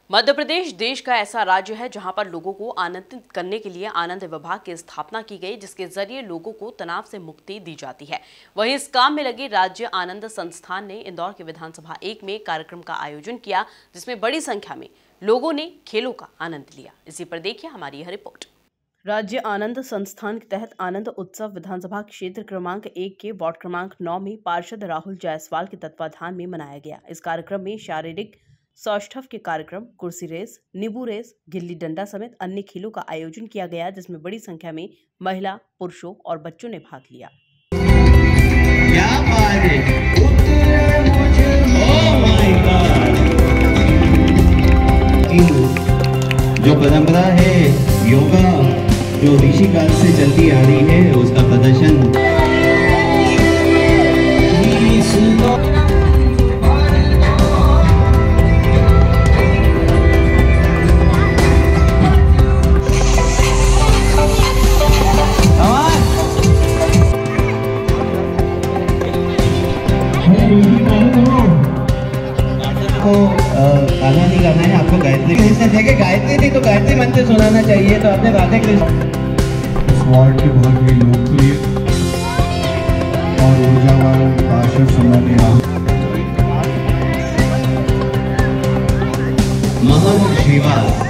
मध्य प्रदेश देश का ऐसा राज्य है जहां पर लोगों को आनंदित करने के लिए आनंद विभाग की स्थापना की गई, जिसके जरिए लोगों को तनाव से मुक्ति दी जाती है। वहीं इस काम में लगे राज्य आनंद संस्थान ने इंदौर के विधानसभा 1 में कार्यक्रम का आयोजन किया, जिसमें बड़ी संख्या में लोगों ने खेलों का आनंद लिया। इसी पर देखिए हमारी यह रिपोर्ट। राज्य आनंद संस्थान के तहत आनंद उत्सव विधानसभा क्षेत्र क्रमांक 1 के वार्ड क्रमांक 9 में पार्षद राहुल जायसवाल के तत्वाधान में मनाया गया। इस कार्यक्रम में शारीरिक सौष्ठव के कार्यक्रम, कुर्सी रेस, नींबू रेस, गिल्ली डंडा समेत अन्य खेलों का आयोजन किया गया, जिसमें बड़ी संख्या में महिला, पुरुषों और बच्चों ने भाग लिया। जो परंपरा है योगा, जो ऋषि काल से चलती आ रही है, उसका प्रदर्शन गाना नहीं गाना है आपको। गायत्री गायत्री थी तो गायत्री मंत्र सुनाना चाहिए, तो आपने राधे कृष्ण। इस वार्ड की बहुत ही लोकप्रिय और ऊर्जावान पार्षद सम्मानीय महंत श्रीवास।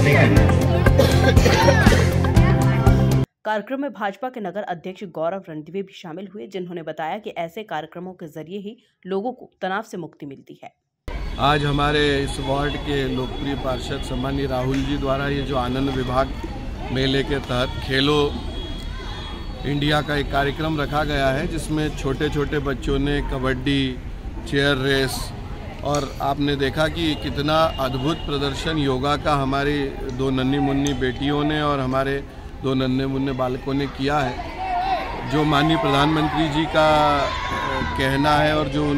कार्यक्रम में भाजपा के नगर अध्यक्ष गौरव रणदिवे भी शामिल हुए, जिन्होंने बताया कि ऐसे कार्यक्रमों के जरिए ही लोगों को तनाव से मुक्ति मिलती है। आज हमारे इस वार्ड के लोकप्रिय पार्षद सम्मानीय राहुल जी द्वारा ये जो आनंद विभाग मेले के तहत खेलो इंडिया का एक कार्यक्रम रखा गया है, जिसमें छोटे छोटे बच्चों ने कबड्डी, चेयर रेस और आपने देखा कि कितना अद्भुत प्रदर्शन योगा का हमारी दो नन्ही मुन्नी बेटियों ने और हमारे दो नन्हे मुन्ने बालकों ने किया है। जो माननीय प्रधानमंत्री जी का कहना है और जो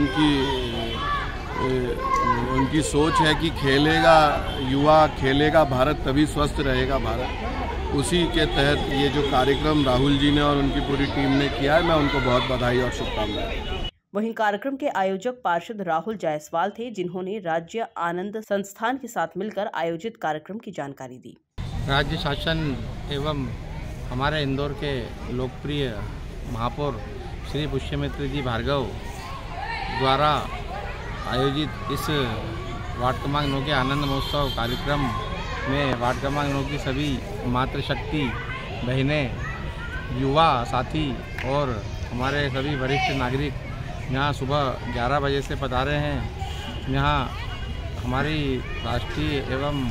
उनकी सोच है कि खेलेगा युवा, खेलेगा भारत, तभी स्वस्थ रहेगा भारत, उसी के तहत ये जो कार्यक्रम राहुल जी ने और उनकी पूरी टीम ने किया है, मैं उनको बहुत बधाई और शुभकामनाएं। वहीं कार्यक्रम के आयोजक पार्षद राहुल जायसवाल थे, जिन्होंने राज्य आनंद संस्थान के साथ मिलकर आयोजित कार्यक्रम की जानकारी दी। राज्य शासन एवं हमारे इंदौर के लोकप्रिय महापौर श्री पुष्यमित्र जी भार्गव द्वारा आयोजित इस वार्ड क्रमांक 9 के आनंद महोत्सव कार्यक्रम में वार्ड क्रमांक 9 की सभी मातृशक्ति बहनें, युवा साथी और हमारे सभी वरिष्ठ नागरिक यहाँ सुबह 11 बजे से पधारे हैं। यहाँ हमारी राष्ट्रीय एवं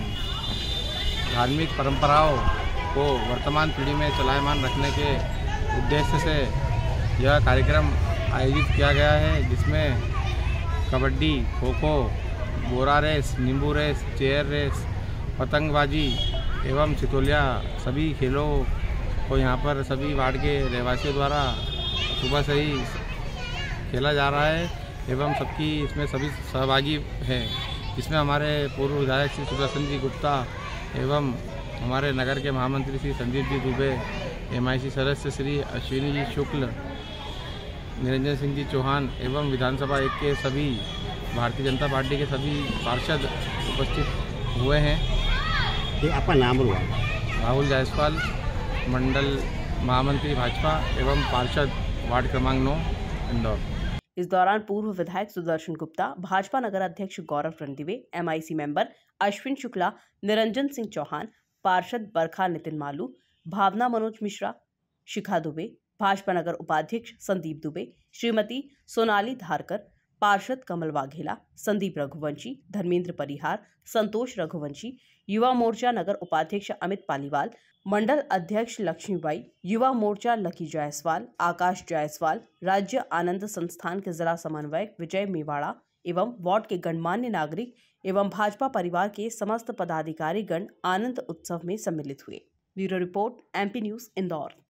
धार्मिक परंपराओं को वर्तमान पीढ़ी में चलायमान रखने के उद्देश्य से यह कार्यक्रम आयोजित किया गया है, जिसमें कबड्डी, खो खो, बोरा रेस, नींबू रेस, चेयर रेस, पतंगबाजी एवं सितोलिया सभी खेलों को यहाँ पर सभी वार्ड के रहवासियों द्वारा सुबह से ही खेला जा रहा है एवं सबकी इसमें सभी सहभागी हैं, जिसमें हमारे पूर्व विधायक श्री सुदर्शन जी गुप्ता एवं हमारे नगर के महामंत्री श्री संदीप जी दुबे, MIC सदस्य श्री अश्विनी जी शुक्ल, निरंजन सिंह जी चौहान एवं विधानसभा 1 के सभी भारतीय जनता पार्टी के सभी पार्षद उपस्थित हुए हैं। ये आपका नाम हुआ? राहुल जायसवाल, मंडल महामंत्री भाजपा एवं पार्षद वार्ड क्रमांक 9 इंदौर। इस दौरान पूर्व विधायक सुदर्शन गुप्ता, भाजपा नगर अध्यक्ष गौरव रणदिवे, MIC मेंबर अश्विन शुक्ला, निरंजन सिंह चौहान, पार्षद बरखा नितिन मालू, भावना मनोज मिश्रा, शिखा दुबे, भाजपा नगर उपाध्यक्ष संदीप दुबे, श्रीमती सोनाली धारकर, पार्षद कमल वाघेला, संदीप रघुवंशी, धर्मेंद्र परिहार, संतोष रघुवंशी, युवा मोर्चा नगर उपाध्यक्ष अमित पालीवाल, मंडल अध्यक्ष लक्ष्मीबाई, युवा मोर्चा लकी जायसवाल, आकाश जायसवाल, राज्य आनंद संस्थान के जिला समन्वयक विजय मेवाड़ा एवं वार्ड के गणमान्य नागरिक एवं भाजपा परिवार के समस्त पदाधिकारी गण आनंद उत्सव में सम्मिलित हुए। Bureau report, MP news, Indore.